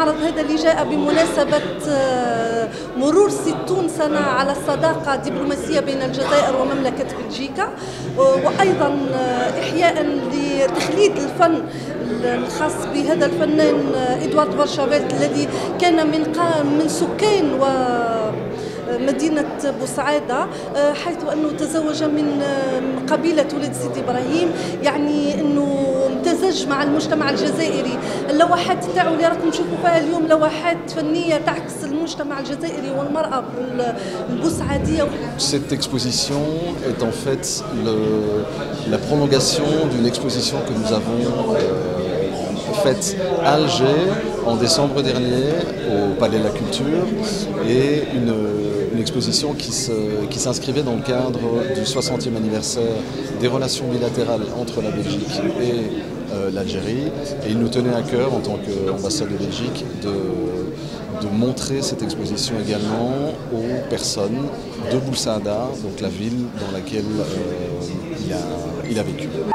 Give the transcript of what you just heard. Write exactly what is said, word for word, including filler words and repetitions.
المعرض هذا اللي جاء بمناسبة مرور ستون سنة على الصداقة الدبلوماسية بين الجزائر ومملكة بلجيكا، وأيضا إحياء لتخليد الفن الخاص بهذا الفنان إدوارد فارشافيلت الذي كان من من سكان و مدينة بوسعادة، حيث أنه تزوج من قبيلة ولد سيدي إبراهيم، يعني أنه امتزج مع المجتمع الجزائري. اللوحات تاعو اللي راكم تشوفوا فيها اليوم لوحات فنية تعكس المجتمع الجزائري والمرأة البوسعادية. Cette exposition est en fait le, la prolongation d'une exposition que nous avons euh, faite à Alger en décembre dernier au Palais de la Culture, et une, une exposition qui, se, qui s'inscrivait dans le cadre du soixantième anniversaire des relations bilatérales entre la Belgique et euh, l'Algérie. Et il nous tenait à cœur, en tant qu'ambassade de Belgique, de, de montrer cette exposition également aux personnes de Boussada, donc la ville dans laquelle euh, il, a, il a vécu.